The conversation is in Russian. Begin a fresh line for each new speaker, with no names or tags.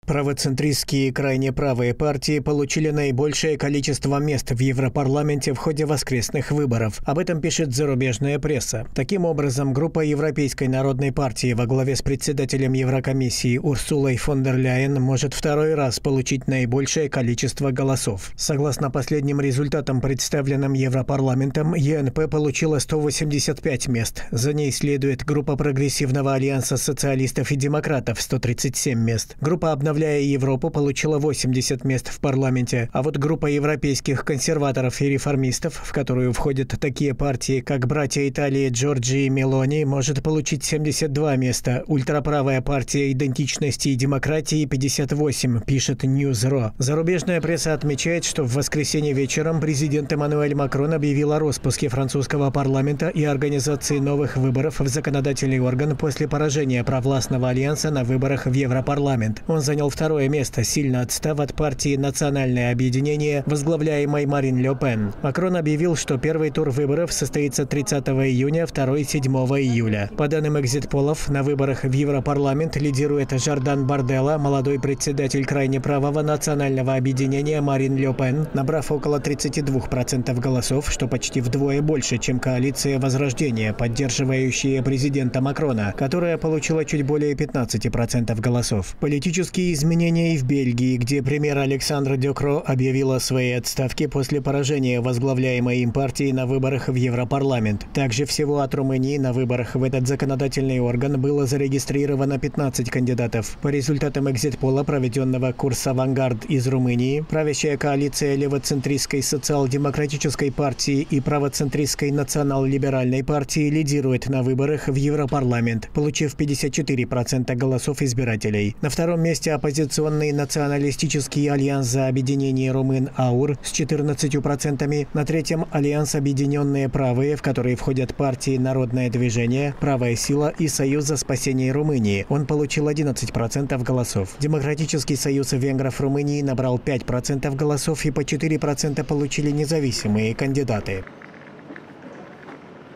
Правоцентристские и крайне правые партии получили наибольшее количество мест в Европарламенте в ходе воскресных выборов. Об этом пишет зарубежная пресса. Таким образом, группа Европейской народной партии во главе с председателем Еврокомиссии Урсулой фон дер Ляйен может второй раз получить наибольшее количество голосов. Согласно последним результатам, представленным Европарламентом, ЕНП получила 185 мест. За ней следует группа Прогрессивного альянса социалистов и демократов – 137 мест. Группа «Обновляя Европу» получила 80 мест в парламенте, а вот группа европейских консерваторов и реформистов, в которую входят такие партии, как «Братья Италии» Джорджии Мелони, может получить 72 места, ультраправая партия «Идентичности и демократии» – 58, пишет News.ro. Зарубежная пресса отмечает, что в воскресенье вечером президент Эммануэль Макрон объявил о распуске французского парламента и организации новых выборов в законодательный орган после поражения провластного альянса на выборах в Европарламент. Он занял второе место, сильно отстав от партии «Национальное объединение», возглавляемой Марин Ле Пен. Макрон объявил, что первый тур выборов состоится 30 июня, второй – 7 июля. По данным экзит-полов, на выборах в Европарламент лидирует Жордан Барделла, молодой председатель крайне правого национального объединения Марин Ле Пен, набрав около 32% голосов, что почти вдвое больше, чем коалиция Возрождения, поддерживающая президента Макрона, которая получила чуть более 15% голосов. Политические изменения и в Бельгии, где премьер Александр Дюкро объявил о своей отставке после поражения возглавляемой им партии на выборах в Европарламент. Также всего от Румынии на выборах в этот законодательный орган было зарегистрировано 15 кандидатов. По результатам экзит-пола, проведенного Курс Авангард из Румынии, правящая коалиция левоцентристской социал-демократической партии и правоцентристской национал-либеральной партии лидирует на выборах в Европарламент, получив 54% голосов избирателей. На втором месте оппозиционный националистический альянс за объединение румын АУР с 14%, на третьем альянс «Объединенные правые», в который входят партии «Народное движение», «Правая сила» и «Союз за спасение Румынии». Он получил 11% голосов. Демократический союз венгров Румынии набрал 5% голосов и по 4% получили независимые кандидаты.